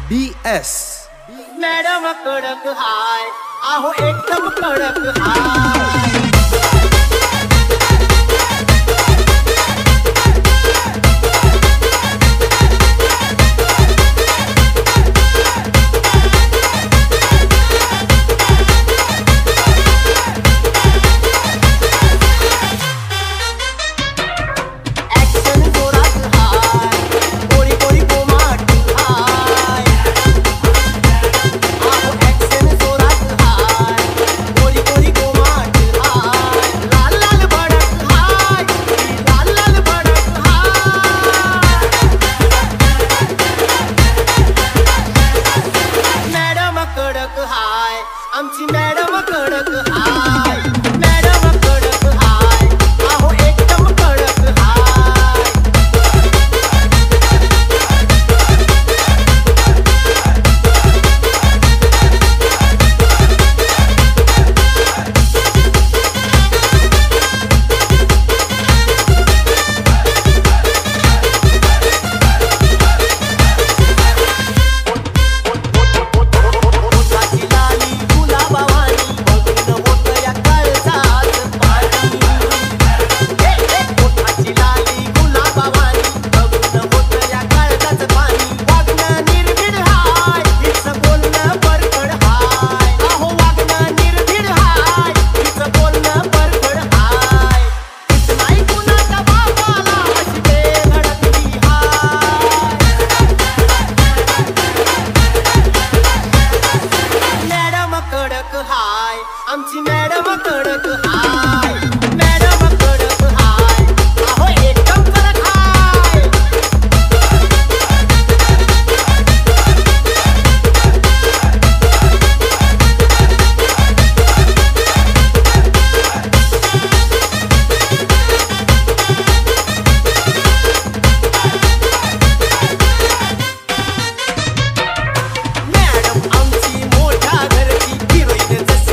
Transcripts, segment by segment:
BS madam कडक हाय, आहो एकदम कडक हाय। आमची मॅडम कडक हाय, मॅडम कडक हाय, आहो एकदम कडक हाय। आमची मॅडम कडक हाय, मॅडम कडक हाय, आहो एकदम कडक हाय। मॅडम आमची मोठ्या घरची हिरोईन जशी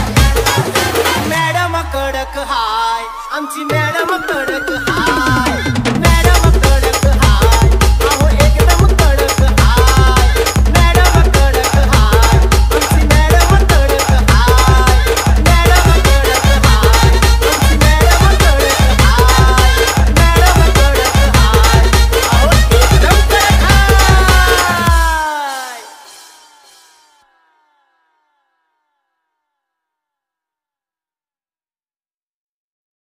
कडक हाय, आमची मॅडम कडक हाय।